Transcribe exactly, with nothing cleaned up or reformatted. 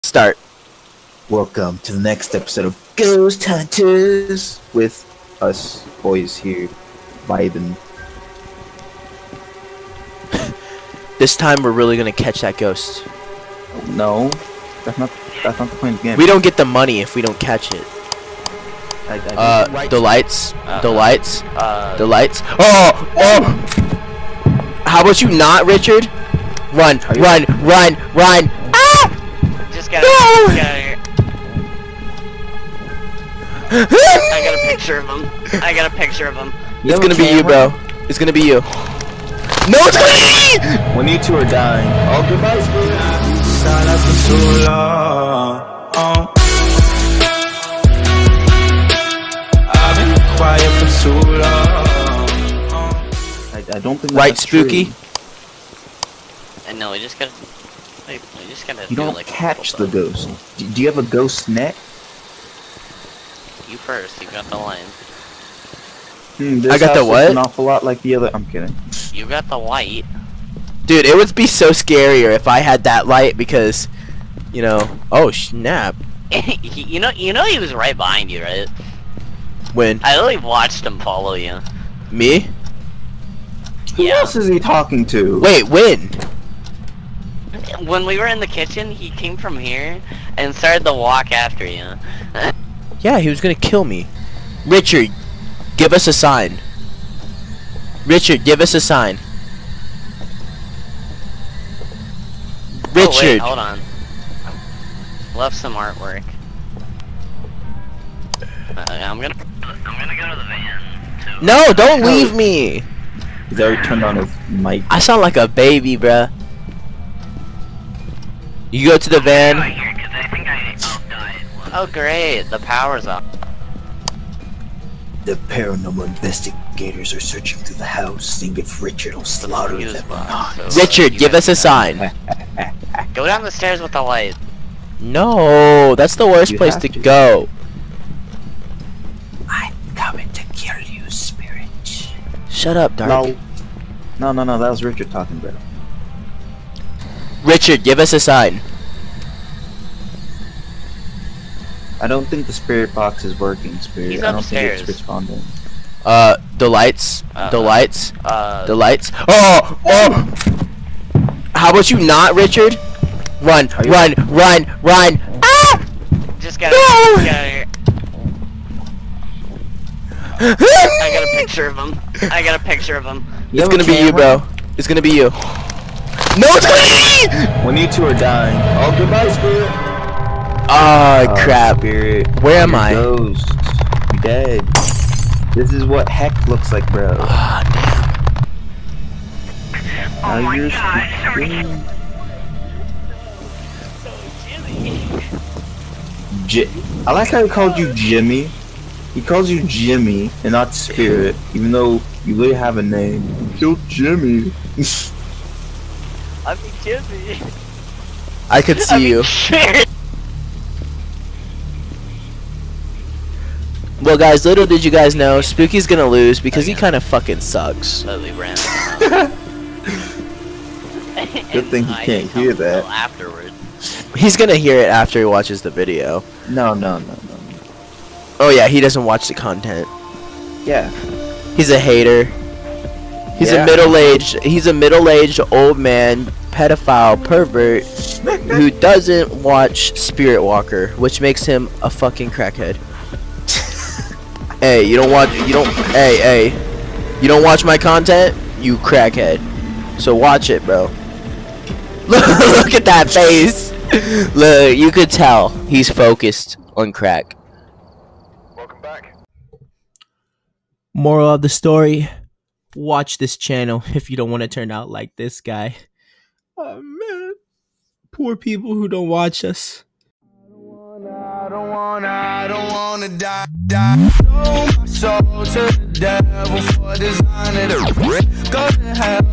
Start. Welcome to the next episode of Ghost Hunters with us boys here vibing. This time we're really gonna catch that ghost. No, that's not that's not the point of the game. We don't get the money if we don't catch it. I, I Uh, right. the lights, Uh, the lights, Uh, the lights. Oh, oh! How about you not, Richard? Run, Are you- run, run, run! Ah! just gotta, No! just gotta, I got a picture of him. I got a picture of him. You It's have a gonna be you, camera? bro. It's gonna be you. No, it's gonna be me! When you two are dying. Oh, goodbye, Spirit. Silence for too long. Oh. I've been quiet for too long. I, I don't think Right, that's Spooky? true. And no, we just gotta, wait, we just gotta You do don't like a catch couple the ghost. Do, do you have a ghost net? stuff. You first. You got the line. Hmm, this I got the house looks what? An awful lot like the other. I'm kidding. You got the light. Dude, it would be so scarier if I had that light because, you know. Oh snap! He- you know, you know he was right behind you, right? When I literally watched him follow you. me? Who Yeah. else is he talking to? Wait, when? When we were in the kitchen, he came from here and started to walk after you. Yeah, he was gonna kill me. Richard, give us a sign. Richard, give us a sign. Oh, wait, Richard. hold on. Left some artwork. Uh, I'm gonna. I'm gonna go to the van. Too. No, don't leave me. He's already turned on his mic. I sound like a baby, bruh. You go to the van. Oh great, the power's up. The paranormal investigators are searching through the house, seeing if Richard will slaughter Fuse them or box, not. so, uh, Richard, you give guys us a can- sign. Go down the stairs with the light. No, that's the worst You place have to to. go. I'm coming to kill you, Spirit. Shut up, Dark. No. No, no, no, that was Richard talking, bro. Richard, give us a sign. I don't think the spirit box is working, Spirit. He's I don't think it's upstairs. responding. Uh, the lights, Uh, the lights, Uh, the lights. Oh, oh! How about you not, Richard? Run, Are you- run, run, run! Ah! just gotta, No! just gotta. I got a picture of him. I got a picture of him. You It's have a gonna be you, camera? bro. It's gonna be you. No, it's gonna be me! When you two are dying. Oh, goodbye, Spirit. Oh, Oh, crap. Spirit. Where am You're I? Ghost. You dead. This is what heck looks like, bro. Ah, Now you're screaming. J I like how he called you Jimmy. He calls you Jimmy and not Spirit, even though you literally have a name. You killed Jimmy. I mean, Jimmy. I could see you. Shit. Well, guys, little did you guys know, Spooky's gonna lose because he kind of fucking sucks. Totally ran. Good thing he can't hear that. Afterward. He's gonna hear it after he watches the video. No, no, no, no. Oh yeah, he doesn't watch the content. Yeah. He's a hater. He's Yeah. a middle-aged. He's a middle-aged old man, pedophile pervert who doesn't watch Spirit Walker, which makes him a fucking crackhead. Hey, you don't watch. You don't. Hey, hey, you don't watch my content, you crackhead. So watch it, bro. Look at that face. Look, you could tell he's focused on crack. Welcome back. Moral of the story: watch this channel if you don't want to turn out like this guy. Oh man, poor people who don't watch us. I don't wanna, I don't wanna die, die. Sold my soul to the devil for designing it. Go to hell.